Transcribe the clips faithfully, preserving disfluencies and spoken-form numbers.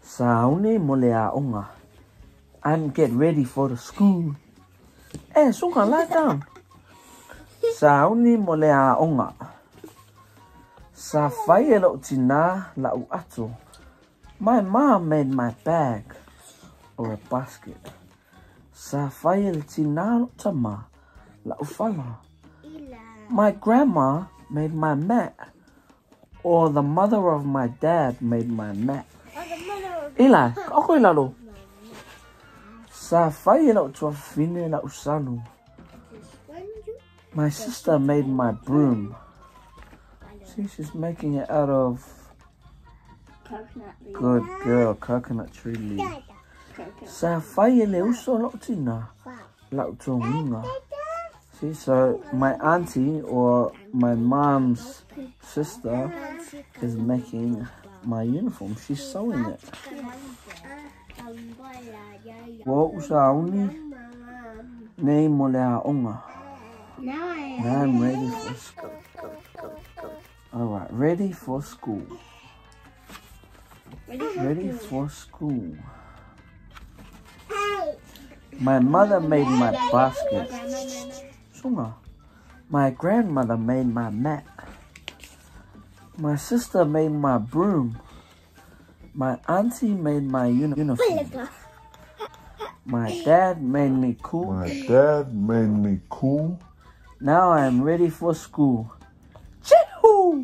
Sāuni mo le Ā'oga. I'm getting ready for the school. Eh, sunga, lie down. Sāuni mo le Ā'oga. Sa whai e lau tina lau ato. My mom made my bag, or a basket. Sa whai e tina lau tama lau whala. My grandma made my mat, or the mother of my dad made my mat. Ila, ako ilalo. Sa whai e lau tua whine lau salu. My sister made my broom. See, she's making it out of coconut leaf. Good girl, coconut tree leaf. Sa whai e le uso lau tina lau tua winga. See, so my auntie or my mom's sister is making my uniform. She's sewing it. Wo Sāuni nei mo le Ā'oga. Now I Now I'm ready for school. Alright, ready for school. Ready for school. My mother made my basket. Sunga. My grandmother made my mat. My sister made my broom. My auntie made my uni uniform. My dad made me cool. My dad made me cool. Now I am ready for school. Chee-hoo!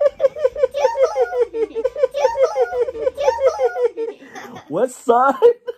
What side?